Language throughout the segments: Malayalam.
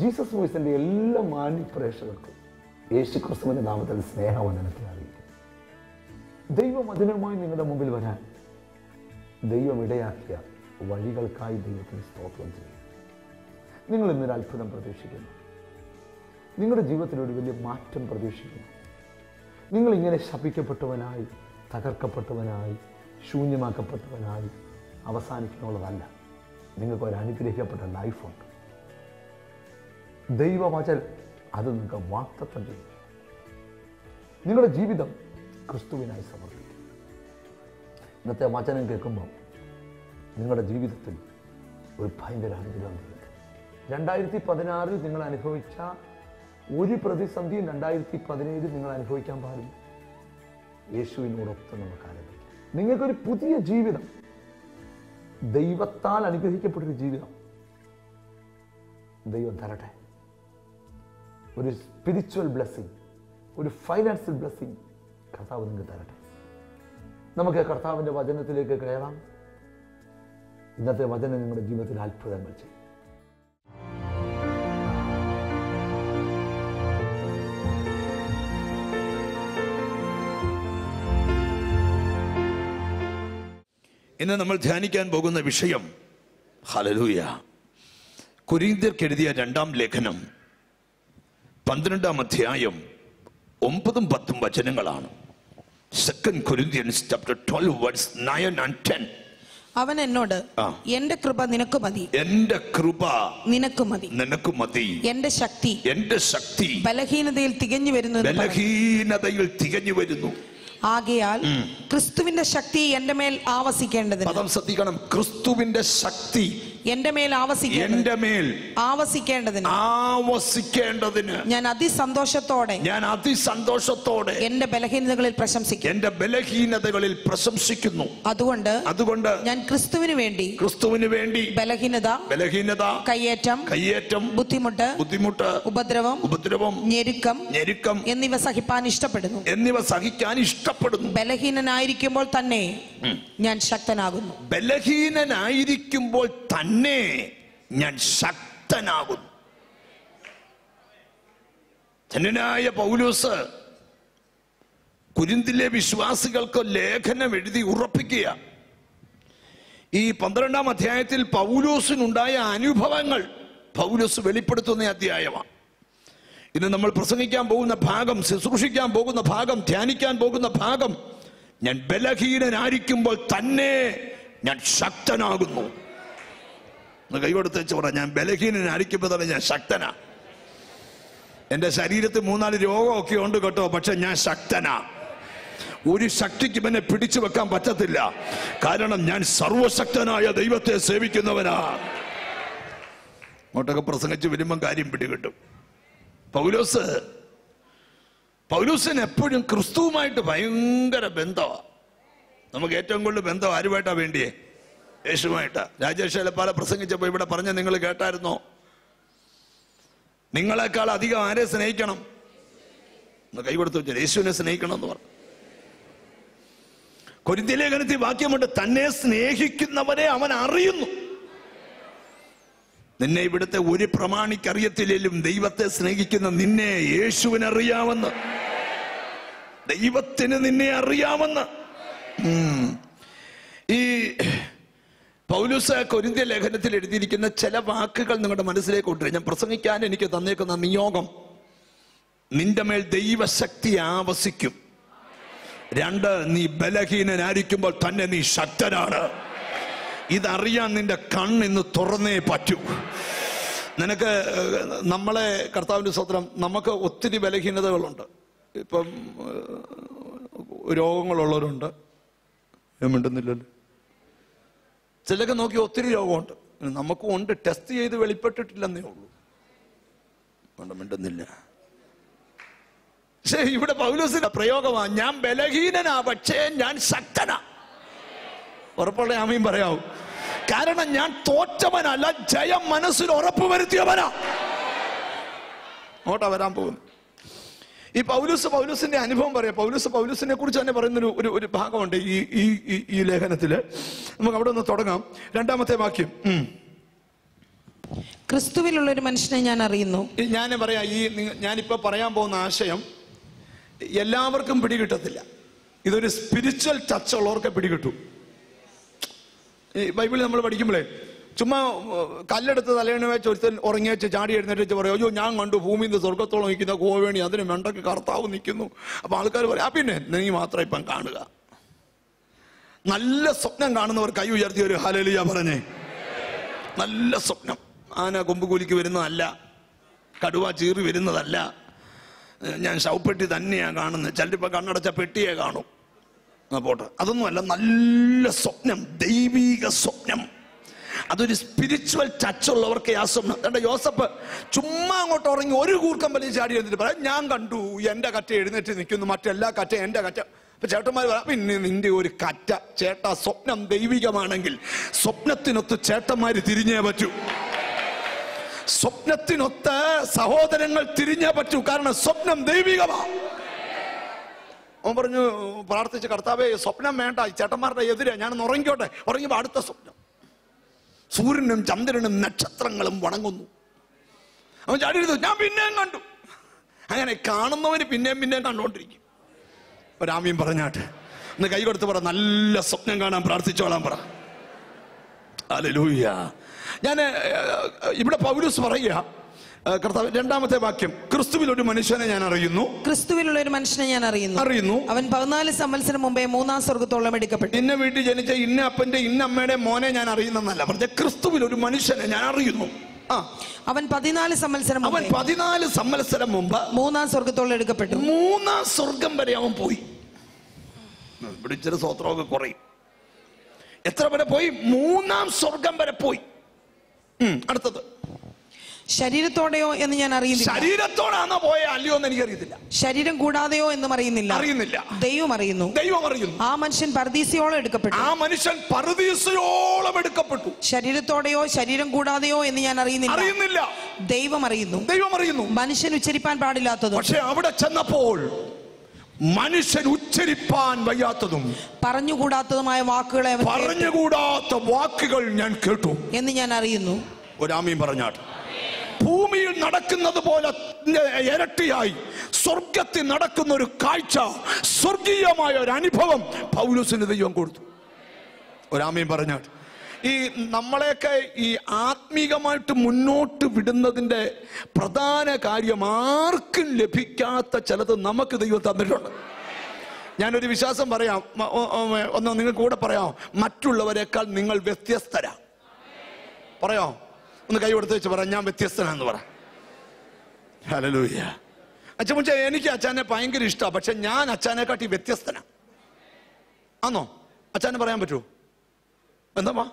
ജീസസ് വോയിസിന്റെ എല്ലാ മാന്യപ്രേക്ഷകർക്കും യേശു ക്രിസ്തുവിന്റെ നാമത്തിൽ സ്നേഹവന്ദനത്തെ അറിയിക്കും. ദൈവവചനവുമായി നിങ്ങളുടെ മുമ്പിൽ വരാൻ ദൈവം ഇടയാക്കിയ വഴികൾക്കായി ദൈവത്തിന് സ്തോത്രം ചെയ്യും. നിങ്ങൾ ഇന്നൊരു അത്ഭുതം പ്രതീക്ഷിക്കുന്നു. നിങ്ങളുടെ ജീവിതത്തിൽ ഒരു വലിയ മാറ്റം പ്രതീക്ഷിക്കുന്നു. നിങ്ങളിങ്ങനെ ശപിക്കപ്പെട്ടവനായി, തകർക്കപ്പെട്ടവനായി, ശൂന്യമാക്കപ്പെട്ടവനായി അവസാനിക്കുന്നുള്ളതല്ല. നിങ്ങൾക്ക് ഒരു അനുഗ്രഹിക്കപ്പെട്ട ലൈഫുണ്ട്. ദൈവവചനം അത് നിങ്ങൾക്ക് വാഗ്ദത്തം ചെയ്യും. നിങ്ങളുടെ ജീവിതം ക്രിസ്തുവിനായി സമർപ്പിക്കും. ഇന്നത്തെ വചനം കേൾക്കുമ്പോൾ നിങ്ങളുടെ ജീവിതത്തിൽ ഒരു ഭയങ്കര അനുഗ്രഹം ചെയ്യും. 2016 നിങ്ങൾ അനുഭവിച്ച ഒരു പ്രതിസന്ധിയും 2017 നിങ്ങൾ അനുഭവിക്കാൻ പാടില്ല. യേശുവിനോടൊത്ത് നമുക്ക് ആരംഭിക്കാം. നിങ്ങൾക്കൊരു പുതിയ ജീവിതം, ദൈവത്താൽ അനുഗ്രഹിക്കപ്പെട്ടൊരു ജീവിതം ദൈവം തരട്ടെ. ഒരു സ്പിരിച്വൽ ബ്ലെസ്സിങ്, ഒരു ഫൈനാൻഷ്യൽ ബ്ലെസ്സിങ് കർത്താവ് നിങ്ങൾക്ക് തരട്ടെ. നമുക്ക് കർത്താവിൻ്റെ വചനത്തിലേക്ക് കയറാം. ഇന്നത്തെ വചനം നിങ്ങളുടെ ജീവിതത്തിൽ അത്ഭുതങ്ങൾ ചെയ്യും. ഇന്ന് നമ്മൾ ധ്യാനിക്കാൻ പോകുന്ന വിഷയം, ഹല്ലേലൂയ, കൊരിന്ത്യർക്ക് എഴുതിയ 2-ാം ലേഖനം 12-ാം അധ്യായം 9-10 വചനങ്ങളാണ്. 2 Corinthians chapter 12 verse 9 and 10. അവൻ എന്നോട്, എന്റെ കൃപ നിനക്ക് മതി, എന്റെ കൃപ നിനക്ക് മതി, നിനക്ക് മതി, എന്റെ ശക്തി ബലഹീനതയിൽ തികഞ്ഞു വരുന്നു. ആകയാൽ ക്രിസ്തുവിന്റെ ശക്തി എന്റെ മേൽ ആവസിക്കേണ്ടതിന്, പദം ശ്രദ്ധിക്കണം, ക്രിസ്തുവിന്റെ ശക്തി എന്റെ മേൽ ആവസിക്കേണ്ടതിന് ഞാൻ അതിസന്തോഷത്തോടെ എന്റെ ബലഹീനതകളിൽ പ്രശംസിക്കുന്നു. അതുകൊണ്ട് ഞാൻ ക്രിസ്തുവിന് വേണ്ടി ബലഹീനത, കയ്യേറ്റം, ബുദ്ധിമുട്ട്, ഉപദ്രവം, ഞെരുക്കം എന്നിവ സഹിക്കാൻ ഇഷ്ടപ്പെടുന്നു. ബലഹീനനായിരിക്കുമ്പോൾ തന്നെ ഞാൻ ശക്തനാകുന്നു. ധന്യനായ പൗലോസ് കൊരിന്തിലെ വിശ്വാസികൾക്ക് ലേഖനം എഴുതി ഉറപ്പിക്കുക. ഈ 12-ാം അധ്യായത്തിൽ പൗലോസിനുണ്ടായ അനുഭവങ്ങൾ പൗലോസ് വെളിപ്പെടുത്തുന്ന അധ്യായമാണ്. ഇന്ന് നമ്മൾ പ്രസംഗിക്കാൻ പോകുന്ന ഭാഗം, ശുശ്രൂഷിക്കാൻ പോകുന്ന ഭാഗം, ധ്യാനിക്കാൻ പോകുന്ന ഭാഗം, ഞാൻ ബലഹീനനായിരിക്കുമ്പോൾ തന്നെ ഞാൻ ശക്തനാകുന്നു. കൈകൊടുത്ത് വെച്ച് പറ, ഞാൻ ബലഹീനനായിരിക്കുമ്പോൾ തന്നെ ഞാൻ ശക്തനാ. എൻ്റെ ശരീരത്തിൽ 3-4 രോഗമൊക്കെ ഉണ്ട് കേട്ടോ, പക്ഷെ ഞാൻ ശക്തനാ. ഒരു ശക്തിക്കും എന്നെ പിടിച്ചു വെക്കാൻ പറ്റത്തില്ല. കാരണം ഞാൻ സർവശക്തനായ ദൈവത്തെ സേവിക്കുന്നവനാ. അങ്ങോട്ടൊക്കെ പ്രസംഗിച്ച് വരുമ്പം കാര്യം പിടികിട്ടും. പൗലോസിന് എപ്പോഴും ക്രിസ്തുവുമായിട്ട് ഭയങ്കര ബന്ധമാണ്. നമുക്ക് ഏറ്റവും കൂടുതൽ ബന്ധം ആരുമായിട്ടാ വേണ്ടിയേ? യേശുവായിട്ടാ. രാജേഷ് എലപ്പാല പ്രസംഗിച്ചപ്പോൾ ഇവിടെ പറഞ്ഞ നിങ്ങൾ കേട്ടായിരുന്നോ? നിങ്ങളെക്കാൾ അധികം ആരെ സ്നേഹിക്കണം? കൈ കൊടുത്തു വെച്ചാൽ യേശുവിനെ സ്നേഹിക്കണം എന്ന് പറഞ്ഞു. കൊരിന്ത്യ ലേഖനത്തിൽ വാക്യമുണ്ട്, തന്നെ സ്നേഹിക്കുന്നവരെ അവൻ അറിയുന്നു. നിന്നെ ഇവിടുത്തെ ഒരു പ്രമാണിക്കറിയത്തില്ലേലും ദൈവത്തെ സ്നേഹിക്കുന്ന നിന്നെ യേശുവിനറിയാമെന്ന്, ദൈവത്തിന് നിന്നെ അറിയാമെന്ന്. ഈ പൗലോസ് കൊരിന്ത്യ ലേഖനത്തിൽ എഴുതിയിരിക്കുന്ന ചില വാക്കുകൾ നിങ്ങളുടെ മനസ്സിലേക്ക് കൊണ്ടുവരും. ഞാൻ പ്രസംഗിക്കാൻ എനിക്ക് തന്നേക്കുന്ന നിയോഗം, നിന്റെ മേൽ ദൈവശക്തി ആവസിക്കും. 2, നീ ബലഹീനനായിരിക്കുമ്പോൾ തന്നെ നീ ശക്തനാണ്. ഇതറിയാൻ നിന്റെ കണ്ണിന്ന് തുറന്നേ പറ്റൂ. നിനക്ക്, നമ്മളെ കർത്താവിൻ്റെ സ്തോത്രം, നമുക്ക് ഒത്തിരി ബലഹീനതകളുണ്ട്. ഇപ്പം രോഗങ്ങളുള്ളവരുണ്ട്, മിണ്ടുന്നില്ലല്ലോ. ചിലക്ക് നോക്കി ഒത്തിരി രോഗമുണ്ട്, നമുക്കും ഉണ്ട്. ടെസ്റ്റ് ചെയ്ത് വെളിപ്പെട്ടിട്ടില്ലെന്നേ ഉള്ളൂ. മിണ്ടുന്നില്ല. പക്ഷേ ഇവിടെ പൗലോസിന്റെ പ്രയോഗമാണ്, ഞാൻ ബലഹീനനാ പക്ഷേ ഞാൻ ശക്തനാ. ഉറപ്പുള്ള ആമീൻ പറയാവൂ. കാരണം ഞാൻ തോറ്റവനല്ല, ജയം മനസ്സിൽ ഉറപ്പ് വരുത്തിയവനാ. അങ്ങോട്ടാ വരാൻ പോകുന്നു. ഈ പൗലോസിന്റെ അനുഭവം പറയാം. പൗലോസിനെ കുറിച്ച് തന്നെ പറയുന്ന ഒരു ഭാഗമുണ്ട് ഈ ലേഖനത്തില്. നമുക്ക് അവിടെ നിന്ന് തുടങ്ങാം. 2-ാമത്തെ വാക്യം. ക്രിസ്തുവിലുള്ള ഒരു മനുഷ്യനെ ഞാൻ അറിയുന്നു. ഞാൻ പറയാം, ഞാനിപ്പോൾ പറയാൻ പോകുന്ന ആശയം എല്ലാവർക്കും പിടികിട്ടത്തില്ല. ഇതൊരു സ്പിരിച്വൽ ടച്ച് ഉള്ളവർക്ക് പിടികിട്ടു. ഈ ബൈബിളിൽ നമ്മൾ പഠിക്കുമ്പോഴേ ചുമ്മാ കല്ലെടുത്ത് തലയണ വെച്ച് ഒരുത്തൻ ഉറങ്ങി വെച്ച് ചാടി എഴുന്നേറ്റ് വെച്ച് പറയും, അയ്യോ ഞാൻ കണ്ടു ഭൂമിയിൽ നിന്ന് സ്വർഗത്തോളം നിൽക്കുന്ന കോവേണി, അതിന് വെണ്ടക്ക് കർത്താവ് നിൽക്കുന്നു. അപ്പൊ ആൾക്കാർ പറയും, പിന്നെ നീ മാത്രം ഇപ്പം കാണുക. നല്ല സ്വപ്നം കാണുന്നവർ കൈ ഉയർത്തി ഒരു ഹല്ലേലൂയ പറഞ്ഞേ. നല്ല സ്വപ്നം. ആന കൊമ്പുകൂലിക്ക് വരുന്നതല്ല, കടുവ ചീറി വരുന്നതല്ല, ഞാൻ ശവപ്പെട്ടി തന്നെയാണ് കാണുന്നത്. ചിലപ്പോൾ കണ്ണടച്ച പെട്ടിയെ കാണും. പോട്ടെ, അതൊന്നുമല്ല. നല്ല സ്വപ്നം, ദൈവിക സ്വപ്നം. അതൊരു സ്പിരിച്വൽ ടച്ച് ഉള്ളവർക്ക് ആ സ്വപ്നം. കണ്ട യോസഫ് ചുമ്മാ അങ്ങോട്ട് ഉറങ്ങി ഒരു കൂർക്കം വലിയ ചാടി എഴുന്നിട്ട് പറയാം, ഞാൻ കണ്ടു എന്റെ കറ്റ എഴുന്നേറ്റ് നിൽക്കുന്നു, മറ്റെല്ലാ കറ്റ എന്റെ കറ്റ. അപ്പൊ ചേട്ടന്മാർ പറയാം, പിന്നെ നിന്റെ ഒരു കറ്റ. ചേട്ടാ, സ്വപ്നം ദൈവികമാണെങ്കിൽ സ്വപ്നത്തിനൊത്ത് ചേട്ടന്മാര് തിരിഞ്ഞേ പറ്റൂ. സ്വപ്നത്തിനൊത്ത് സഹോദരങ്ങൾ തിരിഞ്ഞേ പറ്റൂ. കാരണം സ്വപ്നം ദൈവികമാണ്. അവൻ പറഞ്ഞു, പ്രാർത്ഥിച്ച്, കർത്താവേ സ്വപ്നം വേണ്ട, ചേട്ടന്മാരുടെ എതിരെ ഞാനൊന്ന് ഉറങ്ങിക്കോട്ടെ. ഉറങ്ങിയപ്പോൾ അടുത്ത സ്വപ്നം, സൂര്യനും ചന്ദ്രനും നക്ഷത്രങ്ങളും വണങ്ങുന്നു. അവൻ ചാടി എഴുതു, ഞാൻ പിന്നെയും കണ്ടു. അങ്ങനെ കാണുന്നവന് പിന്നെയും പിന്നെയും കണ്ടുകൊണ്ടിരിക്കും. ഒരാമീൻ പറഞ്ഞാട്ടെ, ഒന്ന് കൈ കൊടുത്ത് പറ, നല്ല സ്വപ്നം കാണാൻ പ്രാർത്ഥിച്ചോളാൻ പറ. ഹല്ലേലൂയ. ഞാൻ ഇവിടെ പൗലോസ് പറയുക, കർത്താവ് രണ്ടാമത്തെ വാക്യം, ക്രിസ്തുവിൽ ഒരു മനുഷ്യനെ ഞാൻ അറിയുന്നു. ക്രിസ്തുവിലുള്ള ഒരു മനുഷ്യനെ ഞാൻ അറിയുന്നു. അവൻ 14 സംവത്സരം മുമ്പേ 3-ാം സ്വർഗ്ഗത്തോളം എടുക്കപ്പെട്ടു. ഇന്ന വീട്ടിൽ ജനിച്ച ഇന്ന അപ്പന്റെ ഇന്ന അമ്മയുടെ മോനെ ഞാൻ അറിയുന്നല്ല പറഞ്ഞ, ക്രിസ്തുവിൽ ഒരു മനുഷ്യനെ ഞാൻ അറിയുന്നു. അവൻ 14 സംവത്സരം മുമ്പ് 3-ാം സ്വർഗ്ഗത്തോളം എടുക്കപ്പെട്ടു. 3-ാം സ്വർഗം വരെ അവൻ പോയി. ഇവിടെ ഇച്ചിരി സ്വത്രമൊക്കെ കുറയും. എത്ര വരെ പോയി? 3-ാം സ്വർഗം വരെ പോയി. അടുത്തത്, ശരീരത്തോടെയോ എന്ന് ഞാൻ അറിയുന്നില്ല. ശരീരത്തോടാണോ പോയ അല്ലയോ എന്ന് എനിക്കറിയത്തില്ല. ശരീരം കൂടാതെയോ എന്നും അറിയുന്നില്ല. ദൈവം അറിയുന്നു. ആ മനുഷ്യൻ പർദീസയോളം എടുക്കപ്പെട്ടു. ശരീരത്തോടെയോ ശരീരം കൂടാതെയോ എന്ന് ഞാൻ അറിയുന്നില്ല. ദൈവം അറിയുന്നു. മനുഷ്യൻ ഉച്ചരിപ്പാൻ പാടില്ലാത്തതും, പക്ഷെ അവിടെ ചെന്നപ്പോൾ മനുഷ്യൻ ഉച്ചരിപ്പാൻ വയ്യാത്തതും പറഞ്ഞുകൂടാത്തതുമായ വാക്കുകൾ ഞാൻ കേട്ടു എന്ന് ഞാൻ അറിയുന്നു. ഒരാമീൻ പറഞ്ഞാട്ട്. ഭൂമിയിൽ നടക്കുന്നത് പോലെ ഇരട്ടിയായി സ്വർഗത്തിൽ നടക്കുന്ന ഒരു കാഴ്ച, സ്വർഗീയമായ ഒരു അനുഭവം പൗലോസിന് ദൈവം കൊടുത്തു. ഒരാമീൻ പറഞ്ഞാട്ട്. ഈ നമ്മളെയൊക്കെ ഈ ആത്മീകമായിട്ട് മുന്നോട്ട് വിടുന്നതിൻ്റെ പ്രധാന കാര്യം ആർക്കും ലഭിക്കാത്ത ചിലത് നമുക്ക് ദൈവം തന്നിട്ടുണ്ട്. ഞാനൊരു വിശ്വാസം പറയാം, ഒന്ന് നിങ്ങൾക്ക് കൂടെ പറയാം, മറ്റുള്ളവരെക്കാൾ നിങ്ങൾ വ്യത്യസ്തരാ. പറയാം, ഒന്ന് കൈ കൊടുത്ത് വെച്ച് പറയാം, ഞാൻ വ്യത്യസ്തനാന്ന് പറ. ഹല്ലേലൂയ. അച്ഛൻ, എനിക്ക് അച്ഛനെ ഭയങ്കര ഇഷ്ടമാണ്, പക്ഷെ ഞാൻ അച്ഛനെക്കാട്ടി വ്യത്യസ്തനാ. ആന്നോ? അച്ഛനെ പറയാൻ പറ്റുമോ? എന്താ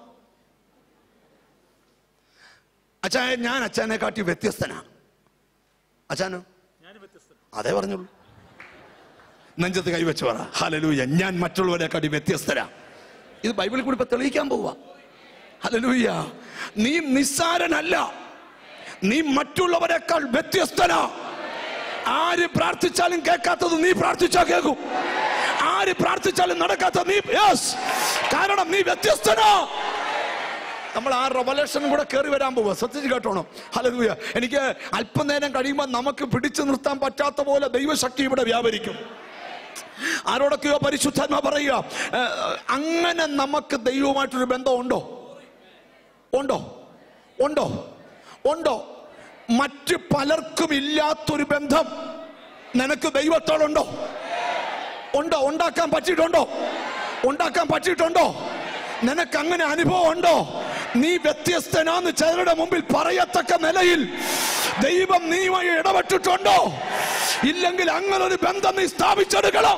അച്ഛാ, ഞാൻ അച്ഛനെക്കാട്ടി വ്യത്യസ്തനാ. അച്ഛനോ? അതേ പറഞ്ഞുള്ളൂ. നെഞ്ചത്ത് കൈവച്ച് പറ, ഹല്ലേലൂയ, ഞാൻ മറ്റുള്ളവരെക്കാട്ടി വ്യത്യസ്തനാ. ഇത് ബൈബിളിൽ കൂടി ഇപ്പൊ തെളിയിക്കാൻ പോവാ. ഹല്ലേലൂയ. നീ നിസ്സാരനല്ല, നീ മറ്റുള്ളവരെക്കാൾ വ്യത്യസ്തനാ. ആര് പ്രാർത്ഥിച്ചാലും കേൾക്കാത്തത് നീ പ്രാർത്ഥിച്ചാൽ കേൾക്കും. ആര് പ്രാർത്ഥിച്ചാലും നടക്കാത്തത് നീ, കാരണം നീ വ്യത്യസ്തനാ. നമ്മൾ ആ റെവലേഷൻ കൂടെ കയറി വരാൻ പോവുക. ശ്രദ്ധിച്ച് കേട്ടോണം. ഹല്ലേലൂയ. എനിക്ക് അല്പനേരം കഴിയുമ്പോൾ നമുക്ക് പിടിച്ചു നിർത്താൻ പറ്റാത്ത പോലെ ദൈവശക്തി ഇവിടെ വ്യാപരിക്കും. ആരോടൊക്കെയോ പരിശുദ്ധാത്മാ പറയുക, അങ്ങനെ നമുക്ക് ദൈവവുമായിട്ടൊരു ബന്ധം ഉണ്ടോ? ഉണ്ടോ? ഉണ്ടോ? ഉണ്ടോ? മറ്റ് പലർക്കും ഇല്ലാത്തൊരു ബന്ധം നിനക്ക് ദൈവത്തോടുണ്ടോ? ഉണ്ടോ? ഉണ്ടാക്കാൻ പറ്റിയിട്ടുണ്ടോ? ഉണ്ടാക്കാൻ പറ്റിയിട്ടുണ്ടോ? നിനക്ക് അങ്ങനെ അനുഭവം ഉണ്ടോ? നീ വ്യത്യസ്തനാന്ന് ചിലരുടെ മുമ്പിൽ പറയത്തക്ക നിലയിൽ ദൈവം നീയുമായി ഇടപെട്ടിട്ടുണ്ടോ? ഇല്ലെങ്കിൽ അങ്ങനെ ഒരു ബന്ധം നീ സ്ഥാപിച്ചെടുക്കണം.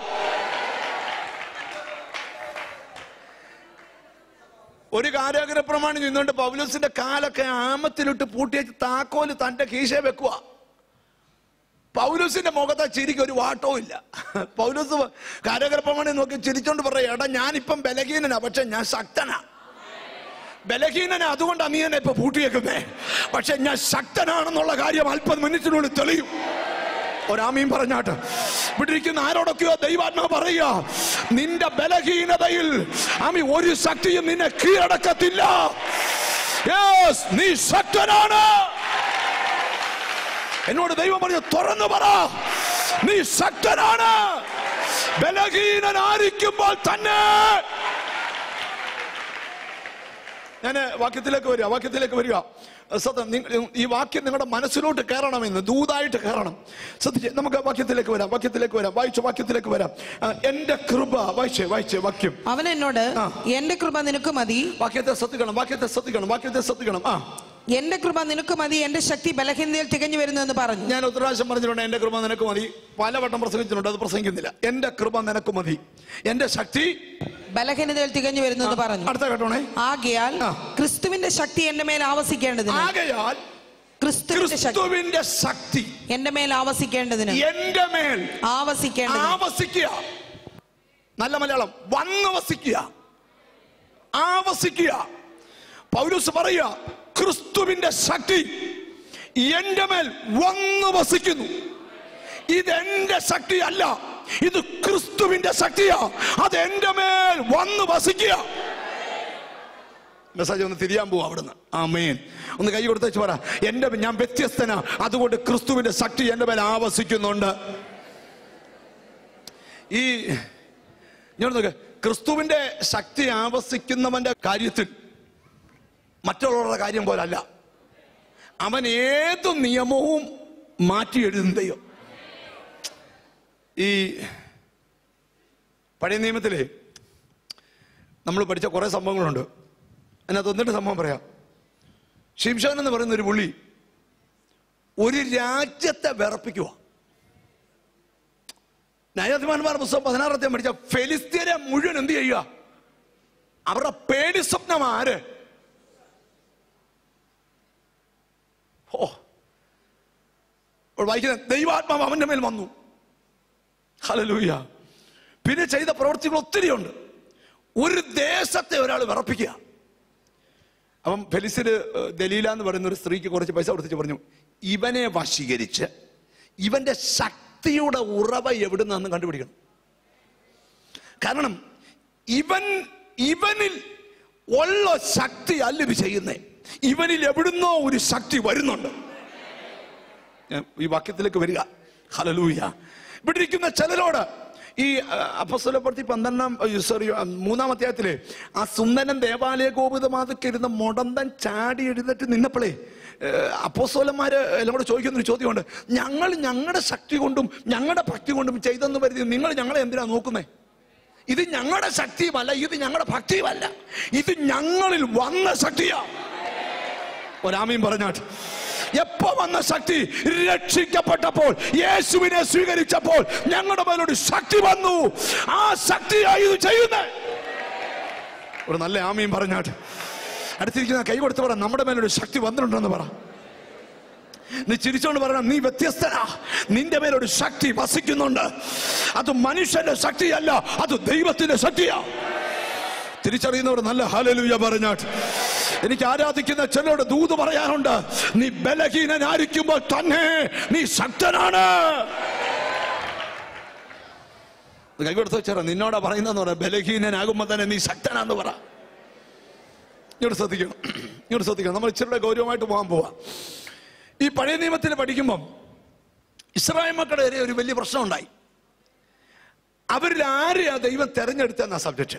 ഒരു കാരാഗൃഹ പ്രമാണി നിന്നുകൊണ്ട് പൗലോസിന്റെ കാലൊക്കെ ആമത്തിലിട്ട് പൂട്ടിയേച്ച് താക്കോല് തന്റെ കീശയെ വെക്കുക. പൗലോസിന്റെ മുഖത്തെ ചിരിക്ക് ഒരു വാട്ടവും ഇല്ല. പൗലോസ് കാരാഗൃഹ പ്രമാണി നോക്കി ചിരിച്ചോണ്ട് പറയാ, എടാ ഞാനിപ്പം ബലഹീനനാ, പക്ഷെ ഞാൻ ശക്തനാ. ബലഹീനനാ, അതുകൊണ്ടാണ് നീ എന്നെ ഇപ്പൊ പൂട്ടിയേക്കുന്നേ. പക്ഷെ ഞാൻ ശക്തനാണെന്നുള്ള കാര്യം അല്പം മിനിറ്റിനുള്ളിൽ തെളിയും. ഒരാമീൻ പറഞ്ഞാട്ട്. ഇവിടെ ഇരിക്കുന്ന ആരോടൊക്കെയോ ദൈവാത്മാ പറയുക, നിന്റെ ബലഹീനതയിൽ ആമി ഒരു ശക്തിയും നിന്നെ കീഴടക്കത്തില്ല. യെസ്, നീ ശക്തനാണ്. എന്നോട് ദൈവം പറഞ്ഞു, തുറന്നു പറ, നീ ശക്തനാണ്. ബലഹീനനായിരിക്കുമ്പോൾ തന്നെ. ഞാൻ വാക്യത്തിലേക്ക് വരിക. സത്യം, ഈ വാക്യം നിങ്ങളുടെ മനസ്സിലോട്ട് കയറണമെന്ന്, ദൂതായിട്ട് കയറണം. ശ്രദ്ധിച്ച്, നമുക്ക് വാക്യത്തിലേക്ക് വരാം. വാക്യത്തിലേക്ക് വരാം. എന്റെ കൃപ, വായിച്ചേ വാക്യം. അവൻ എന്നോട്, എന്റെ കൃപ നിനക്ക് മതി. വാക്യത്തെ ശ്രദ്ധിക്കണം. എന്റെ കൃപ നിനക്ക് മതി, എന്റെ ശക്തി ബലഹീനതയിൽ തികഞ്ഞു വരുന്നു എന്ന് പറഞ്ഞു. ഞാൻ ഒത്തിരി പ്രാവശ്യം പറഞ്ഞിട്ടുണ്ട്, എന്റെ കൃപ നിനക്ക് മതി. പലവട്ടം പ്രസംഗിച്ചിട്ടുണ്ട്, അത് പ്രസംഗിക്കുന്നില്ല. എന്റെ കൃപ നിനക്ക് മതി, എന്റെ ശക്തി ബലഹീനതയിൽ തികഞ്ഞു വരുന്നു എന്ന് പറഞ്ഞു. അടുത്ത കേട്ടോണേ. ആകയാൽ ക്രിസ്തുവിന്റെ ശക്തി എന്റെ മേൽ ആവസിക്കേണ്ടതിന്. ആകയാൽ ക്രിസ്തുവിന്റെ ശക്തി എന്റെ മേൽ ആവസിക്കേണ്ടതിന്. എന്റെ മേൽ ആവസിക്കുക. നല്ല മലയാളം, വന്ന് വസിക്കുക, ആവസിക്കുക. പൗലോസ് പറയുക, ക്രിസ്തുവിന്റെ ശക്തി എന്റെ മേൽ വന്ന് വസിക്കുന്നു. ഇതെന്റെ ശക്തി അല്ല, ഇത് ക്രിസ്തുവിന്റെ ശക്തിയാ. അത് എന്റെ മേൽ വന്ന് വസിക്കുക. മെസ്സേജ് ഒന്ന് തിരിയാൻ പോവാ അവിടുന്ന്. ആമേൻ. ഒന്ന് കൈ കൊടുത്തേച്ച് പറ, ഞാൻ വ്യത്യസ്തനാ, അതുകൊണ്ട് ക്രിസ്തുവിന്റെ ശക്തി എന്റെ മേൽ ആവസിക്കുന്നുണ്ട്. ഈ ഞാൻ നോക്ക്, ക്രിസ്തുവിന്റെ ശക്തി ആവസിക്കുന്നവന്റെ കാര്യത്തിൽ മറ്റുള്ളവരുടെ കാര്യം പോലല്ല. അവൻ ഏതു നിയമവും മാറ്റി എഴുതുന്നയോ. ഈ പഴയ നിയമത്തിലെ നമ്മൾ പഠിച്ച കുറെ സംഭവങ്ങളുണ്ട്. അതിനകത്ത് ഒന്നിട്ട് സംഭവം പറയാം. ശിംശോൻ എന്ന് പറയുന്ന ഒരു പുള്ളി ഒരു രാജ്യത്തെ വിറപ്പിക്കുക. ന്യായാധിപന്മാരുടെ പുസ്തകം 16 പഠിച്ച ഫെലിസ്ത്യരെ മുഴുവൻ എന്ത് ചെയ്യുക? അവരുടെ പേടി സ്വപ്നം ആര്? വായിക്കുന്ന ദൈവാത്മാവ് അവന്റെ മേൽ വന്നു. ഹല്ലേലൂയ. പിന്നെ ചെയ്ത പ്രവൃത്തികൾ ഒത്തിരിയുണ്ട്. ഒരു ദേശത്തെ ഒരാൾ വിറപ്പിക്കുക. അപ്പം ഫെലിസ്ത്യര് ദലീല എന്ന് പറയുന്ന ഒരു സ്ത്രീക്ക് കുറച്ച് പൈസ കൊടുത്തിട്ട് പറഞ്ഞു, ഇവനെ വശീകരിച്ച് ഇവന്റെ ശക്തിയുടെ ഉറവ എവിടുന്നാന്ന് കണ്ടുപിടിക്കണം. കാരണം ഇവനിൽ ഉള്ള ശക്തി അല്ല ഇത് ചെയ്യുന്നേ, ഇവനിൽ എവിടുന്നോ ഒരു ശക്തി വരുന്നുണ്ട്. ഈ വാക്യത്തിലേക്ക് വരിക. ഹല്ലേലൂയ. ഇവിടെ ഇരിക്കുന്ന ചിലരോട് ഈ അപ്പോസ്തലപ്രവൃത്തി 3-ാം അധ്യായത്തിലെ ആ സുന്ദരൻ ദേവാലയ ഗോപുരമാതിരുന്ന മുടന്തൻ ചാടി എഴുന്നേറ്റ് നിന്നപ്പോഴേ അപ്പോസ്തലന്മാര് എല്ലാം കൂടെ ചോദിക്കുന്നൊരു ചോദ്യമുണ്ട്. ഞങ്ങൾ ഞങ്ങളുടെ ശക്തി കൊണ്ടും ഞങ്ങളുടെ ഭക്തി കൊണ്ടും ചെയ്തെന്ന് കരുതി നിങ്ങൾ ഞങ്ങളെ എന്തിനാ നോക്കുന്നേ? ഇത് ഞങ്ങളുടെ ശക്തിയുമല്ല, ഇത് ഞങ്ങളുടെ ഭക്തിയുമല്ല, ഇത് ഞങ്ങളിൽ വന്ന ശക്തിയാ. ഒരാമീൻ പറഞ്ഞാട്ട്. എപ്പോ വന്ന ശക്തി? രക്ഷിക്കപ്പെട്ടപ്പോൾ, യേശുവിനെ സ്വീകരിച്ചപ്പോൾ ഞങ്ങളുടെ മേലൊരു ശക്തി വന്നു. ആ ശക്തിയായി ഇത് ചെയ്യുന്നത്. ഒരു നല്ല ആമീൻ പറഞ്ഞാട്ട്. അടുത്തിരിക്കുന്ന കൈ കൊടുത്ത് പറ, നമ്മുടെ മേലൊരു ശക്തി വന്നിട്ടുണ്ടെന്ന് പറ. നീ ചിരിച്ചോണ്ട് പറയണം, നീ വ്യത്യസ്തനാ, നിന്റെ മേലൊരു ശക്തി വസിക്കുന്നുണ്ട്. അത് മനുഷ്യന്റെ ശക്തിയല്ല, അത് ദൈവത്തിന്റെ ശക്തിയാ. തിരിച്ചറിയുന്നവർ നല്ല ഹല്ലേലൂയ പറഞ്ഞാട്ട്. എനിക്ക് ആരാധിക്കുന്ന ചിലരോട് ദൂത് പറയാനുണ്ട്. നീ ബലഹീനനായിരിക്കുമ്പോൾ തന്നെ നീ ശക്തനാണ്. കൈകൊടുത്ത് വെച്ചാ നിന്നോടാ പറയുന്നതെന്ന് പറ, ബലഹീനനാകുമ്പോ തന്നെ നീ ശക്തനാന്ന് പറ. ഇങ്ങോട്ട് ശ്രദ്ധിക്കണം. നമ്മൾ ഇച്ചിരി ഗൗരവമായിട്ട് പോകാൻ പോവാ. ഈ പഴയ നിയമത്തിൽ പഠിക്കുമ്പം ഇസ്രായേൽ മക്കളുടെ ഒരു വലിയ പ്രശ്നം ഉണ്ടായി. അവരിൽ ആരെയാ ദൈവം തെരഞ്ഞെടുത്തെന്ന സബ്ജക്റ്റ്.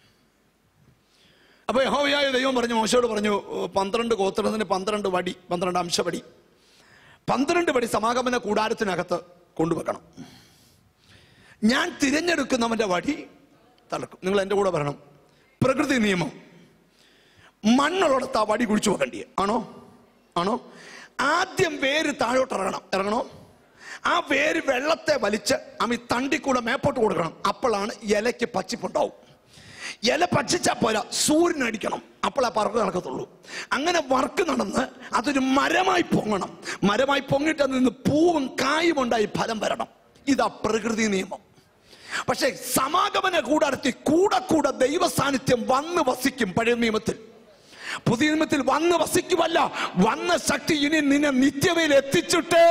അപ്പൊ യഹോവയായ ദൈവം പറഞ്ഞു, മോശയോട് പറഞ്ഞു, 12 ഗോത്രത്തിന് 12 വടി, 12 അംശവടി, 12 വടി സമാഗമന കൂടാരത്തിനകത്ത് കൊണ്ടുവെക്കണം. ഞാൻ തിരഞ്ഞെടുക്കുന്നവന്റെ വടി തളർക്കും. നിങ്ങൾ എൻ്റെ കൂടെ പറയണം. പ്രകൃതി നിയമം, മണ്ണുള്ളിടത്ത് ആ വടി കുഴിച്ചു വെക്കണ്ടേ? ആണോ? ആദ്യം വേര് താഴോട്ട് ഇറങ്ങണോ? ആ വേര് വെള്ളത്തെ വലിച്ച് തണ്ടിക്കൂടെ മേപ്പോട്ട് കൊടുക്കണം. അപ്പോഴാണ് ഇലയ്ക്ക് പച്ചിപ്പുണ്ടാവും. ഇല പച്ചിച്ചാൽ പോരാ, സൂര്യനടിക്കണം, അപ്പോൾ ആ പറക്ക് നടക്കത്തുള്ളൂ. അങ്ങനെ വർക്ക് നടന്ന് അതൊരു മരമായി പൊങ്ങണം. മരമായി പൊങ്ങിയിട്ട് അതിൽ നിന്ന് പൂവും കായും ഉണ്ടായി ഫലം വരണം. ഇതാ പ്രകൃതി നിയമം. പക്ഷെ സമാഗമന കൂടാരത്തിൽ കൂടെ ദൈവ സാന്നിധ്യം വന്ന് വസിക്കും. പഴയ നിയമത്തിൽ. പുതിയ നിയമത്തിൽ വന്ന് വസിക്കുമല്ല, വന്ന ശക്തി ഇനി നിന്നെ നിത്യതയിൽ എത്തിച്ചിട്ടേ.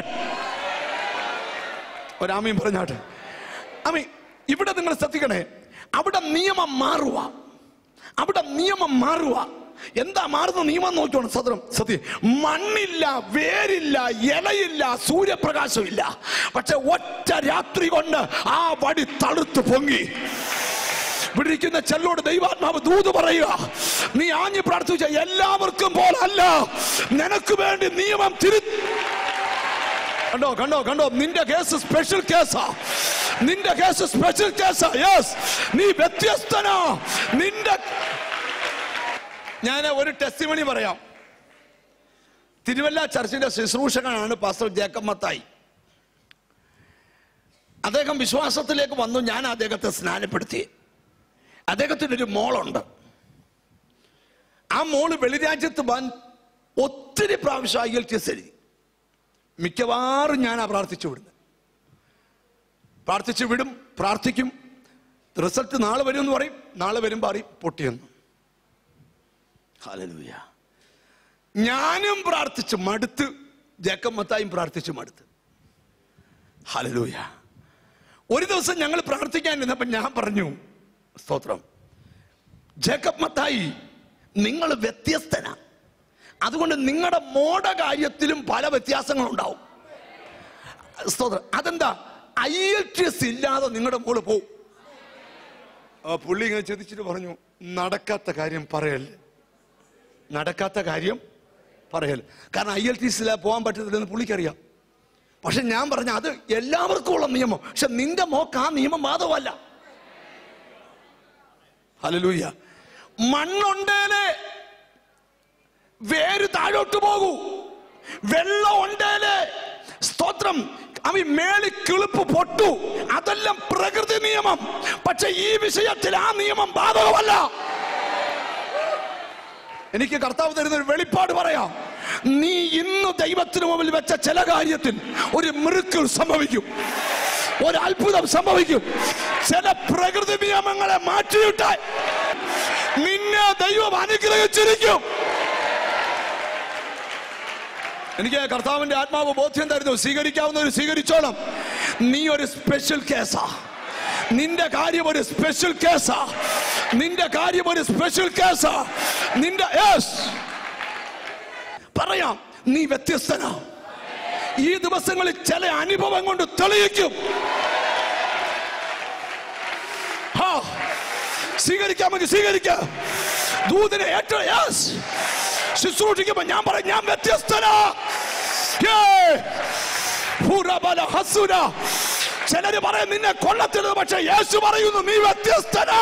ഒരാമീൻ പറഞ്ഞാട്ടെ. ഇവിടെ നിങ്ങൾ ശ്രദ്ധിക്കണേ, അവിടെ നിയമം മാറുക. എന്താ മാറുന്ന നിയമം നോക്കിയോണം. സത്യം, മണ്ണില്ല, വേരില്ല, ഇലയില്ല, സൂര്യപ്രകാശമില്ല. പക്ഷെ ഒറ്റ രാത്രി കൊണ്ട് ആ വടി തളുത്ത് പൊങ്ങി. വിളിക്കുന്ന ചെല്ലോട് ദൈവാത്മാവ് ദൂത് പറയുക, നീ ആഞ്ഞു പ്രാർത്ഥിച്ച എല്ലാവർക്കും പോലല്ല, നിനക്ക് വേണ്ടി നിയമം കണ്ടോ നിന്റെ കേസ് സ്പെഷ്യൽ കേസാ. നിന്റെ കേസ് സ്പെഷ്യൽ കേസാ. യെസ്, നീ വ്യത്യസ്തനാ. ഞാൻ ഒരു ടെസ്റ്റിമണി പറയാം. തിരുവല്ല ചർച്ചിന്റെ ശുശ്രൂഷകനാണ് പാസ്റ്റർ ജേക്കബ് മത്തായി. അദ്ദേഹം വിശ്വാസത്തിലേക്ക് വന്നു. ഞാൻ അദ്ദേഹത്തെ സ്നാനപ്പെടുത്തി. അദ്ദേഹത്തിനൊരു മോളുണ്ട്. ആ മോള് വെളിരാജ്യത്ത് പോകാൻ ഒത്തിരി പ്രാവശ്യം IELTS എഴുതി. മിക്കവാറും ഞാനാ പ്രാർത്ഥിച്ചു വിടും, പ്രാർത്ഥിക്കും. റിസൾട്ട് നാളെ വരും എന്ന് പറയും. നാളെ വരുമ്പോൾ അറിയും പൊട്ടിയെന്ന്. ഹല്ലേലൂയ. ഞാനും പ്രാർത്ഥിച്ചു മടുത്ത്, ജേക്കബ് മത്തായും പ്രാർത്ഥിച്ചു മടുത്ത്. ഹല്ലേലൂയ. ഒരു ദിവസം ഞങ്ങൾ പ്രാർത്ഥിക്കാനിരുന്നപ്പോൾ ഞാൻ പറഞ്ഞു, സ്തോത്രം, ജേക്കബ് മത്തായി, നിങ്ങൾ വ്യത്യസ്തനാ. അതുകൊണ്ട് നിങ്ങളുടെ മോഡ കാര്യത്തിലും പല വ്യത്യാസങ്ങളുണ്ടാവും. സ്തോത്രം. അതെന്താ? IELTS ഇല്ലാതെ നിങ്ങളുടെ മോള് പോവും. പുള്ളി ഇങ്ങനെ ചിന്തിച്ചിട്ട് പറഞ്ഞു, നടക്കാത്ത കാര്യം പറയല്ലേ. കാരണം IELTS പോകാൻ പറ്റത്തില്ലെന്ന് പുള്ളിക്കറിയാം. പക്ഷെ ഞാൻ പറഞ്ഞ അത് എല്ലാവർക്കും ഉള്ള നിയമം. പക്ഷെ നിന്റെ മോക്ക് ആ നിയമം ബാധകമല്ല. ഹല്ലേലൂയ. മണ്ണുണ്ടേലേ വേര് താഴോട്ട് പോകൂ. വെള്ളം ഉണ്ടേലേ, സ്തോത്രം, മേളി കിളിപ്പ് പൊട്ടു. അതെല്ലാം പ്രകൃതി നിയമം. പക്ഷെ ഈ വിഷയത്തിൽ ആ നിയമം ബാധകമല്ല. എനിക്ക് കർത്താവ് തരുന്ന ഒരു വെളിപ്പാട് പറയാം. നീ ഇന്ന് ദൈവത്തിന് മുമ്പിൽ വെച്ച ചില കാര്യത്തിൽ ഒരു മിറക്കിൾ സംഭവിക്കും, ഒരു അത്ഭുതം സംഭവിക്കും. ചില പ്രകൃതി നിയമങ്ങളെ മാറ്റിയിട്ട് നിന്നെ ദൈവം അനുഗ്രഹിച്ചിരിക്കും. എനിക്ക് കർത്താവിന്റെ ആത്മാവ് ബോധ്യം തരുന്നു. സ്വീകരിക്കാവുന്നവർ സ്വീകരിച്ചോളം. നീ ഒരു സ്പെഷ്യൽ കേസാ. നിന്റെ കാര്യം ഒരു സ്പെഷ്യൽ കേസാ. പറയാം, നീ വ്യത്യസ്തനാ. ഈ ദിവസങ്ങളിൽ ചില അനുഭവം കൊണ്ട് തെളിയിക്കും. സ്വീകരിക്കാമെങ്കിൽ സ്വീകരിക്കാം. ദൂതനെ ശുശ്രൂഷിക്കുമ്പോ ഞാൻ പറയും, ഞാൻ വ്യത്യസ്തനാ. ചിലര് പറയും നിന്നെ കൊള്ളത്തില്ല. പക്ഷെ യേശു പറയുന്നു, നീ വ്യത്യസ്തനാ.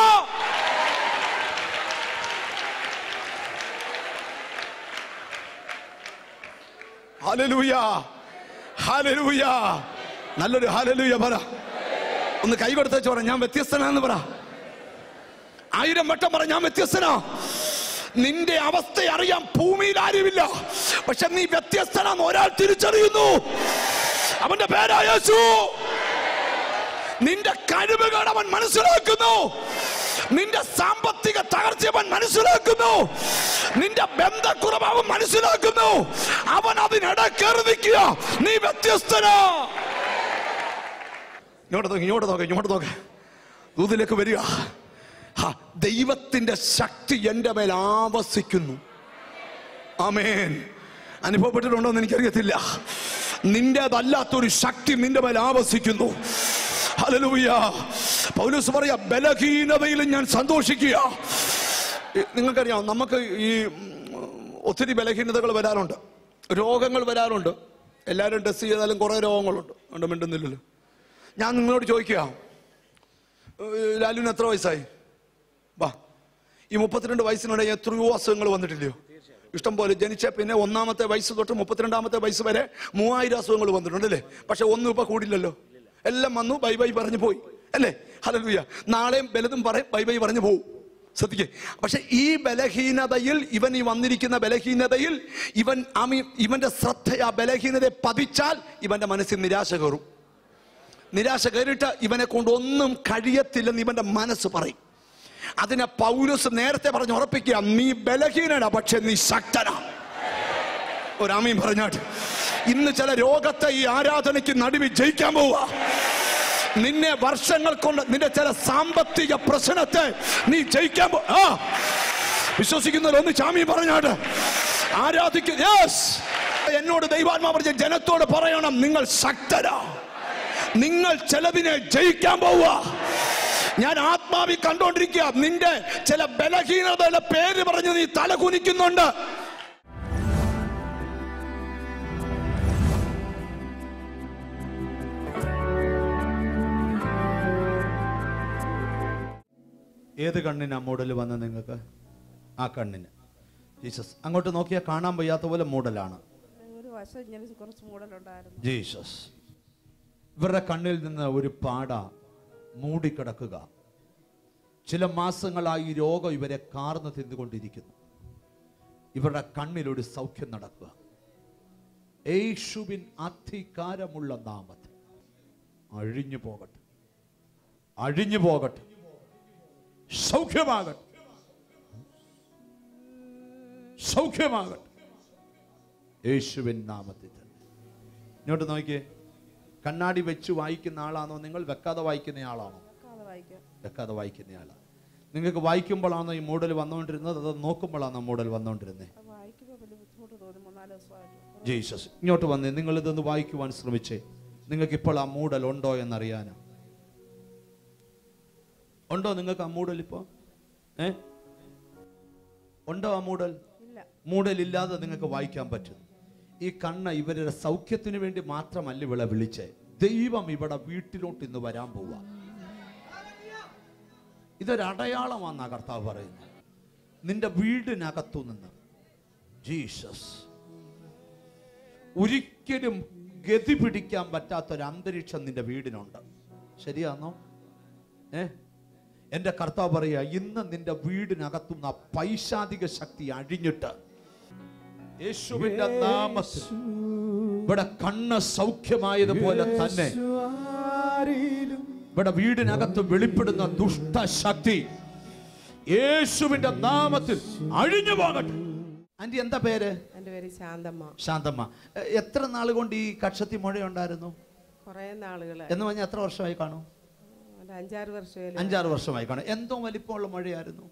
ഹല്ലേലൂയ, ഹല്ലേലൂയ. നല്ലൊരു ഹല്ലേലൂയ പറ. ഒന്ന് കൈ കൊടുത്തേച്ച് പറ, ഞാൻ വ്യത്യസ്തനാന്ന് പറ. 1000 വട്ടം പറ, ഞാൻ വ്യത്യസ്തനാ. നിന്റെ അവസ്ഥ അറിയാൻ ഭൂമിയിൽ ആരുമില്ല. പക്ഷെ നീ വ്യത്യസ്തനാന്ന് ഒരാൾ തിരിച്ചറിയുന്നു. അവന്റെ പേരാ യേശു. നിന്റെ കഴിവുകൾ അവൻ മനസ്സിലാക്കുന്നു. നിന്റെ സാമ്പത്തിക തകർച്ച അവൻ മനസ്സിലാക്കുന്നു. നിന്റെ ബന്ധക്കുറവ് അവൻ മനസ്സിലാക്കുന്നു. അവൻ അതിനിടക്കേറി നിൽക്കുക. നീ വ്യത്യസ്തനാ. ഇങ്ങോട്ട് നോക്ക. ദൂതിലേക്ക് വരിക. ദൈവത്തിന്റെ ശക്തി എന്റെ മേൽ ആവസിക്കുന്നു. ആമേൻ. അനുഭവപ്പെട്ടിട്ടുണ്ടോ എന്ന് എനിക്കറിയത്തില്ല. നിന്റേതല്ലാത്തൊരു ശക്തി നിന്റെ മേൽ ആവസിക്കുന്നു. ഹല്ലേലൂയ. പൗലോസ് പറയാ, ബലഹീനതയിൽ ഞാൻ സന്തോഷിക്കുക. നിങ്ങൾക്കറിയാം, നമുക്ക് ഈ ഒത്തിരി ബലഹീനതകൾ വരാറുണ്ട്, രോഗങ്ങൾ വരാറുണ്ട്. എല്ലാവരും ടെസ്റ്റ് ചെയ്താലും കുറെ രോഗങ്ങളുണ്ട്. അതുകൊണ്ട് മിണ്ടുന്നില്ലല്ലോ. ഞാൻ നിങ്ങളോട് ചോദിക്കുക, ലാലുവിന് എത്ര വയസ്സായി? വാ, ഈ 32 വയസ്സിനിടെ എത്രയോ അസുഖങ്ങൾ വന്നിട്ടില്ലയോ? ഇഷ്ടം പോലെ. ജനിച്ച പിന്നെ 1-ാമത്തെ വയസ്സ് തൊട്ട് 32-ാമത്തെ വയസ്സ് വരെ 3000 അസുഖങ്ങൾ വന്നിട്ടുണ്ടല്ലേ? പക്ഷെ ഒന്നും ഇപ്പൊ കൂടില്ലല്ലോ. എല്ലാം വന്നു, ബൈ ബൈ പറഞ്ഞു പോയി, അല്ലേ? ഹല്ലേലൂയ. നാളെയും വലുതും പറയും, ബൈ ബൈ പറഞ്ഞു പോകും. ശ്രദ്ധിക്കേ. പക്ഷെ ഈ ബലഹീനതയിൽ, ഇവൻ ഈ വന്നിരിക്കുന്ന ബലഹീനതയിൽ ഇവന്റെ ശ്രദ്ധ ആ ബലഹീനതയെ പതിച്ചാൽ ഇവന്റെ മനസ്സിൽ നിരാശ കയറും. നിരാശ കയറിയിട്ട് ഇവനെ കൊണ്ട് ഒന്നും കഴിയത്തില്ലെന്ന് ഇവന്റെ മനസ്സ് പറയും. അതിനെ പൗലോസ് നേരത്തെ പറഞ്ഞ് ഉറപ്പിക്കുക, നീ ബലഹീനനാ, പക്ഷെ നീ ശക്തനാ. ഒരാമീൻ പറഞ്ഞാട്ട്. ഇന്ന് ചില രോഗത്തെ ഈ ആരാധനയ്ക്ക് നടുവിൽ ജയിക്കാൻ പോവുക. നിന്നെ വർഷങ്ങൾ കൊണ്ട് നിന്റെ ചില സാമ്പത്തിക പ്രശ്നത്തെ നീ ജയിക്കാൻ വിശ്വസിക്കുന്നവർ ഒന്ന് ചാമി പറഞ്ഞാട്ട് ആരാധിക്കും. യെസ്, എന്നോട് ദൈവാത്മാ പറഞ്ഞ ജനത്തോട് പറയണം, നിങ്ങൾ ശക്തരാ, നിങ്ങൾ ചിലതിനെ ജയിക്കാൻ പോവുക. ഞാൻ ആത്മാവിൽ കണ്ടോണ്ടിരിക്കുക, നിന്റെ ചില ബലഹീനതയുടെ പേര് പറഞ്ഞ് നീ തല കുനിക്കുന്നുണ്ട്. ഏത് കണ്ണിനാ മൂടൽ വന്ന നിങ്ങൾക്ക്? ആ കണ്ണിന് ജീസസ് അങ്ങോട്ട് നോക്കിയാൽ കാണാൻ വയ്യാത്ത പോലെ മൂടലാണ്. ജീസസ് ഇവരുടെ കണ്ണിൽ നിന്ന് ഒരു പാട മൂടിക്കിടക്കുക. ചില മാസങ്ങളായി ഈ രോഗം ഇവരെ കാർന്ന് തിന്നുകൊണ്ടിരിക്കുന്നു. ഇവരുടെ കണ്ണിലൊരു സൗഖ്യം നടക്കുക. യേശുവിൻ അധികാരമുള്ള നാമത്തിൽ അഴിഞ്ഞു പോകട്ടെ, അഴിഞ്ഞു പോകട്ടെ, സൗഖ്യമാകട്ടെ, സൗഖ്യമാകട്ടെ, യേശുവിൻ നാമത്തിൽ തന്നെ. ഇങ്ങോട്ട് നോക്കിയേ, കണ്ണാടി വെച്ച് വായിക്കുന്ന ആളാണോ നിങ്ങൾ? വെക്കാതെ വായിക്കുന്ന ആളാണോ? വെക്കാതെ വായിക്കുന്ന ആളാണ്. നിങ്ങൾക്ക് വായിക്കുമ്പോഴാണോ ഈ മൂടൽ വന്നുകൊണ്ടിരുന്നത്, അത് നോക്കുമ്പോഴാണോ മൂടൽ വന്നുകൊണ്ടിരുന്നത്? ജീസസ് ഇങ്ങോട്ട് വന്നേ, നിങ്ങൾ ഇതൊന്ന് വായിക്കുവാൻ ശ്രമിച്ചേ. നിങ്ങൾക്ക് ഇപ്പോൾ ആ മൂടൽ ഉണ്ടോ എന്നറിയാനോ? ഉണ്ടോ നിങ്ങൾക്ക് ആ മൂടൽ? ഇപ്പോ ഉണ്ടോ ആ മൂടൽ? മൂടലില്ലാതെ നിങ്ങൾക്ക് വായിക്കാൻ പറ്റും. ഈ കണ്ണ് ഇവരുടെ സൗഖ്യത്തിന് വേണ്ടി മാത്രമല്ല ഇവിടെ വിളിച്ചേ. ദൈവം ഇവിടെ വീട്ടിലോട്ട് ഇന്ന് വരാൻ പോവുക. ഇതൊരു അടയാളമാണെന്നാ കർത്താവ് പറയുന്നത്. നിന്റെ വീടിനകത്തു നിന്ന് ജീസസ് ഒരിക്കലും ഗതി പിടിക്കാൻ പറ്റാത്തൊരു അന്തരീക്ഷം നിന്റെ വീടിനുണ്ട്. ശരിയാണോ? എന്റെ കർത്താവ് പറയാ, ഇന്ന് നിന്റെ വീടിനകത്തുന്ന പൈശാചിക ശക്തി അഴിഞ്ഞിട്ട് യേശുവിന്റെ നാമത്തിൽ ഇവിടെ കണ്ണ് സൗഖ്യമായതുപോലെ തന്നെ ഇവിടെ വീടിനകത്ത് വെളിപ്പെടുന്ന ദുഷ്ടശക്തി യേശുവിന്റെ നാമത്തിൽ അഴിഞ്ഞു പോകട്ടെ. ആന്റി എന്താ പേര്? എന്റെ പേര് ശാന്തമ്മ. ശാന്തമ്മ, എത്ര നാൾ കൊണ്ട് ഈ കക്ഷത്തി മുഴയുണ്ടായിരുന്നു? കുറെ നാളുകളായി. എന്ന് പറഞ്ഞാൽ എത്ര വർഷമായി കാണും? 5-6 വർഷമായി കാണും. എന്തോ വലിപ്പമുള്ള മഴയായിരുന്നു?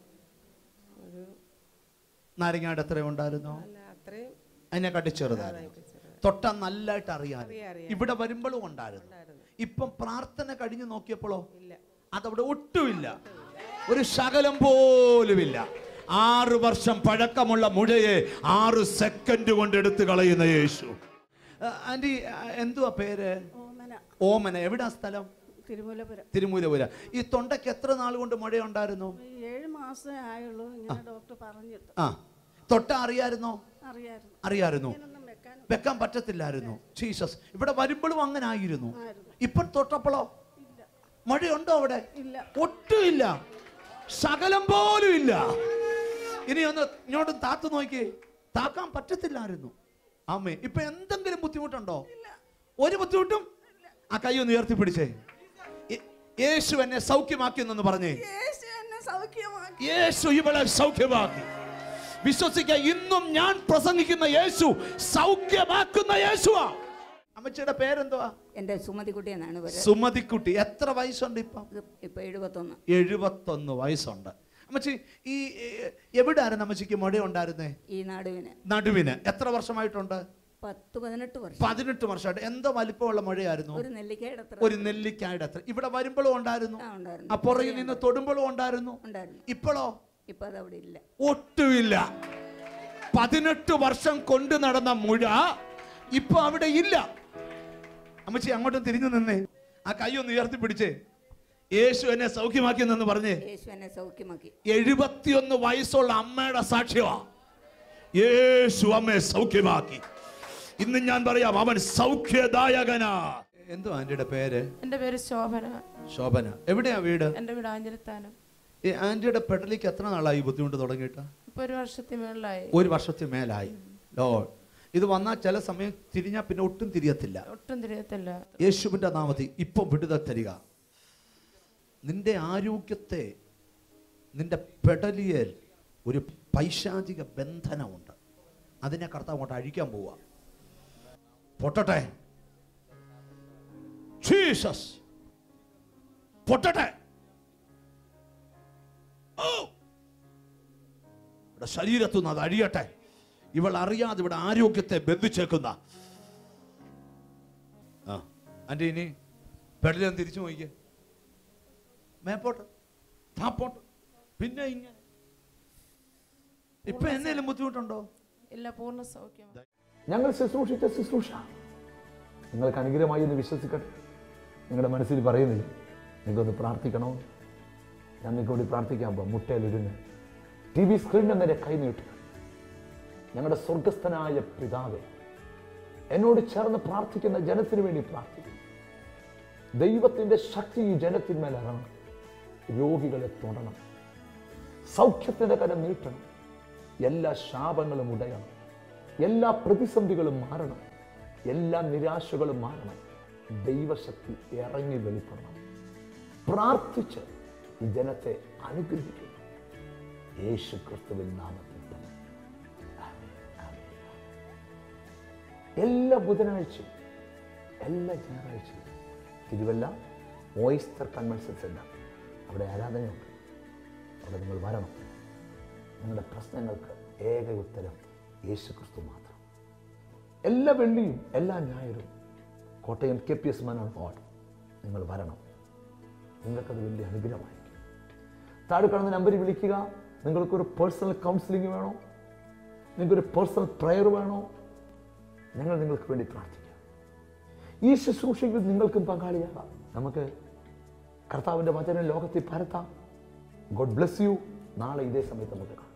നാരങ്ങാട് എത്ര ഉണ്ടായിരുന്നു? അതിനെക്കാട്ടി ചെറുതായിരുന്നു. തൊട്ട നല്ലായിട്ട് അറിയാം. ഇവിടെ വരുമ്പോഴും ഉണ്ടായിരുന്നു. ഇപ്പം പ്രാർത്ഥന കഴിഞ്ഞു നോക്കിയപ്പോഴോ അതവിടെ ഒട്ടുമില്ല, ഒരു ശകലം പോലുമില്ല. 6 വർഷം പഴക്കമുള്ള മുഴയെ 6 സെക്കൻഡ് കൊണ്ട് എടുത്തു കളയുന്ന യേശു. ആന്റി എന്തുവാ പേര്? ഓമന. എവിടാ സ്ഥലം? തിരുമൂലപുര. ഈ തൊണ്ടയ്ക്ക് എത്ര നാൾ കൊണ്ട് മുഴയുണ്ടായിരുന്നു? 7 മാസമേ ആയുള്ളൂ. ഡോക്ടർ പറഞ്ഞിട്ട്. തൊട്ട അറിയായിരുന്നോ? അറിയായിരുന്നു. വെക്കാൻ പറ്റത്തില്ലായിരുന്നു. ജീസസ് ഇവിടെ വരുമ്പോഴും അങ്ങനെ ആയിരുന്നു. ഇപ്പം തൊട്ടപ്പോഴോ മഴയുണ്ടോ അവിടെ? ഒട്ടുമില്ല, ശകലം പോലും ഇല്ല. ഇനി ഒന്ന് ഇങ്ങോട്ട് താത്തു നോക്കി, താക്കാൻ പറ്റത്തില്ലായിരുന്നു. ആമേ. ഇപ്പൊ എന്തെങ്കിലും ബുദ്ധിമുട്ടുണ്ടോ? ഒരു ബുദ്ധിമുട്ടും? ആ കൈ ഒന്ന് ഉയർത്തി പിടിച്ചേ. യേശു എന്നെ സൗഖ്യമാക്കി എന്ന് പറഞ്ഞേ. യേശു ഇവളെ സൗഖ്യമാക്കി. വിശ്വസിക്കുക, ഇന്നും ഞാൻ പ്രസംഗിക്കുന്ന യേശു സൗഖ്യമാക്കുന്ന യേശുവാ. അമ്മച്ചിയുടെ പേരെന്തുവാ? എന്റെ സുമതിക്കുട്ടി എന്നാണ് പേര്. സുമതിക്കുട്ടി. എത്ര വയസ്സുണ്ട് ഇപ്പം? ഇപ്പൊ 71. 71 വയസ്സുണ്ട്. അമ്മച്ചി ഈ എവിടായിരുന്നു അമ്മച്ചിക്ക് മുഴ ഉണ്ടായിരുന്നേ? ഈ നടുവിന്. എത്ര വർഷമായിട്ടുണ്ട്? 18 വർഷം. 18 വർഷമായിട്ട്. എന്തോ വലിപ്പമുള്ള മഴയായിരുന്നു? ഒരു നെല്ലിക്കായുടെ അത്ര. ഇവിടെ വരുമ്പോഴും ഉണ്ടായിരുന്നു, ആ പുറകിൽ നിന്ന് തൊടുമ്പോഴും ഉണ്ടായിരുന്നു. ഇപ്പോഴോ? ഇപ്പൊ അതവിടെ ഇല്ല, ഒട്ടുമില്ല. 18 വർഷം കൊണ്ട് നടന്ന മുഴ ഇപ്പൊ അവിടെ ഇല്ല. അമ്മച്ചി അങ്ങോട്ടും തിരിഞ്ഞു നിന്നേ, ആ കൈ ഒന്ന് ഉയർത്തി പിടിച്ചേ. യേശു എന്നെ സൗഖ്യമാക്കി എന്ന് പറഞ്ഞേ. യേശു എന്നെ സൗഖ്യമാക്കി. 71 വയസ്സുള്ള അമ്മയുടെ സാക്ഷ്യമാ. യേശു അമ്മയെ സൗഖ്യമാക്കി. ഇന്ന് ഞാൻ പറയാം, അവൻ സൗഖ്യദായകനാ. എന്തോ ആന്റിയുടെ പേര്? എന്റെ പേര് ശോഭന. ശോഭന. എവിടെയാ വീട്? എന്റെ വീട് ആഞ്ചിരത്താനം. ഈ ആന്റിയുടെ പെടലിക്ക് എത്ര നാളായി ബുദ്ധിമുട്ട് തുടങ്ങിയിട്ട്? ഇപ്പൊ 1 വർഷത്തിൽ മേലായി. 1 വർഷത്തിൽ മേലായി. ലോർഡ്, ഇത് വന്നാൽ ചില സമയം തിരിഞ്ഞാൽ പിന്നെ ഒട്ടും തിരിയത്തില്ല. യേശുവിന്റെ നാമത്തിൽ ഇപ്പൊ വിടുതൽ തരിക. നിന്റെ ആരോഗ്യത്തെ, നിന്റെ പെടലിയൽ ഒരു പൈശാചിക ബന്ധനമുണ്ട്. അതിനെ കർത്താവ് അങ്ങോട്ട് അഴിക്കാൻ പോവുക. പൊട്ടട്ടെ, ജീസസ് പൊട്ടട്ടെ. ഇവിടെ ശരീരത്തുനിന്ന് അത് അഴിയട്ടെ. ഇവൾ അറിയാതെ ഇവിടെ ആരോഗ്യത്തെ ബന്ധിച്ചേക്കുന്ന ആൻറ്റി ഇനി പെടലം തിരിച്ചു നോക്കിക്കേ. മേപ്പോട്ട് താപ്പോട്ട് പിന്നെ ഇങ്ങനെ. ഇപ്പൊ എന്നേലും ബുദ്ധിമുട്ടുണ്ടോ? ഇല്ല, പൂർണ്ണ സൗഖ്യം. ഞങ്ങൾ ശുശ്രൂഷിച്ച ശുശ്രൂഷ നിങ്ങൾക്ക് അനുഗ്രഹമായി എന്ന് വിശ്വസിക്കട്ടെ. നിങ്ങളുടെ മനസ്സിൽ പറയുന്നില്ല നിങ്ങൾക്കൊന്ന് പ്രാർത്ഥിക്കണോ? ഞാൻ നിങ്ങൾക്ക് വേണ്ടി പ്രാർത്ഥിക്കാൻ പോകാം. മുട്ടയിലിരുന്ന് TV സ്ക്രീനിൽ നേരെ കൈനീട്ടുക. ഞങ്ങളുടെ സ്വർഗസ്ഥനായ പിതാവേ, എന്നോട് ചേർന്ന് പ്രാർത്ഥിക്കുന്ന ജനത്തിന് വേണ്ടി പ്രാർത്ഥിക്കും. ദൈവത്തിൻ്റെ ശക്തി ഈ ജനത്തിന്മേൽ ഇറങ്ങണം. രോഗികളെ തൊടണം. സൗഖ്യത്തിൻ്റെ കരം നീട്ടണം. എല്ലാ ശാപങ്ങളും ഉടയണം. എല്ലാ പ്രതിസന്ധികളും മാറണം. എല്ലാ നിരാശകളും മാറണം. ദൈവശക്തി ഇറങ്ങി വെളിപ്പെടണം. പ്രാർത്ഥിച്ച് ഈ ജനത്തെ അനുഗ്രഹിക്കുന്നു. യേശു ക്രിസ്തുവിൻ നാമത്തിൽ തന്നെ. എല്ലാ ബുധനാഴ്ചയും എല്ലാ ഞായറാഴ്ചയും തിരുവല്ല ഓയിസ്റ്റർ കൺവെൻഷൻ സെന്റർ, അവിടെ ആരാധനയുണ്ട്. അവിടെ നിങ്ങൾ വരണം. നിങ്ങളുടെ പ്രശ്നങ്ങൾക്ക് ഏക ഉത്തരം യേശു ക്രിസ്തു മാത്രം. എല്ലാ വെള്ളിയും എല്ലാ ഞായറും കോട്ടയം KPS മനോഹർ ഹാൾ നിങ്ങൾ വരണം. നിങ്ങൾക്കത് വലിയ അനുഗ്രഹമായിരിക്കും. താഴെ കാണുന്ന നമ്പറിൽ വിളിക്കുക. നിങ്ങൾക്കൊരു പേഴ്സണൽ കൗൺസിലിംഗ് വേണോ? നിങ്ങൾക്കൊരു പേഴ്സണൽ പ്രയർ വേണോ? ഞങ്ങൾ നിങ്ങൾക്ക് വേണ്ടി പ്രാർത്ഥിക്കാം. ഈ ശുശ്രൂഷയിൽ നിങ്ങൾക്കും പങ്കാളിയാകാം. നമുക്ക് കർത്താവിൻ്റെ വചനം ലോകത്തിൽ പരത്താം. God bless you. നാളെ ഇതേ സമയത്ത് നമുക്ക് കാണാം.